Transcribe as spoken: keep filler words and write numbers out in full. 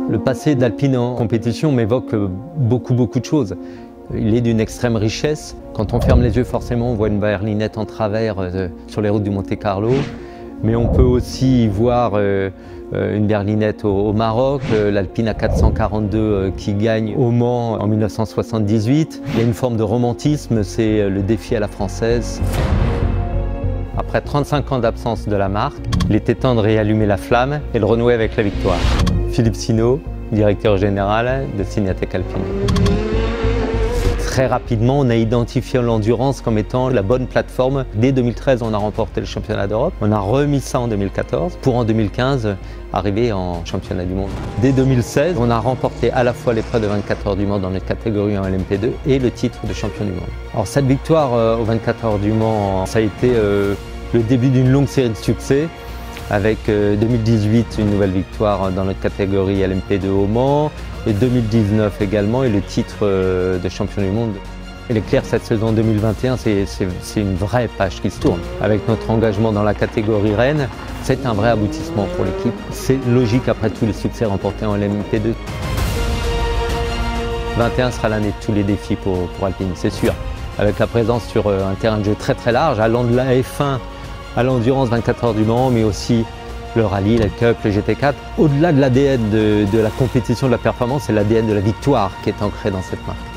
Le passé d'Alpine en compétition m'évoque beaucoup, beaucoup de choses. Il est d'une extrême richesse. Quand on ferme les yeux, forcément, on voit une berlinette en travers euh, sur les routes du Monte-Carlo. Mais on peut aussi y voir euh, une berlinette au, au Maroc, euh, l'Alpine A quatre cent quarante-deux euh, qui gagne au Mans en mille neuf cent soixante-dix-huit. Il y a une forme de romantisme, c'est le défi à la française. Après trente-cinq ans d'absence de la marque, il était temps de réallumer la flamme et de renouer avec la victoire. Philippe Sinault, directeur général de Cinéathèque Alpine. Très rapidement, on a identifié l'endurance comme étant la bonne plateforme. Dès deux mille treize, on a remporté le championnat d'Europe. On a remis ça en deux mille quatorze pour en deux mille quinze arriver en championnat du monde. Dès deux mille seize, on a remporté à la fois l'épreuve de vingt-quatre heures du Mans dans notre catégorie en L M P deux et le titre de champion du monde. Alors cette victoire euh, aux vingt-quatre heures du Mans, ça a été euh, le début d'une longue série de succès. Avec euh, deux mille dix-huit, une nouvelle victoire dans notre catégorie L M P deux au Mans, et deux mille dix-neuf également, et le titre euh, de champion du monde. Il est clair que cette saison deux mille vingt et un, c'est une vraie page qui se tourne. Avec notre engagement dans la catégorie Rennes, c'est un vrai aboutissement pour l'équipe. C'est logique après tous les succès remportés en L M P deux. vingt et un sera l'année de tous les défis pour, pour Alpine, c'est sûr. Avec la présence sur un terrain de jeu très très large, allant de la F un à l'endurance vingt-quatre heures du Mans, mais aussi le rallye, la Cup, le G T quatre. Au-delà de l'A D N de, de la compétition, de la performance, c'est l'A D N de la victoire qui est ancré dans cette marque.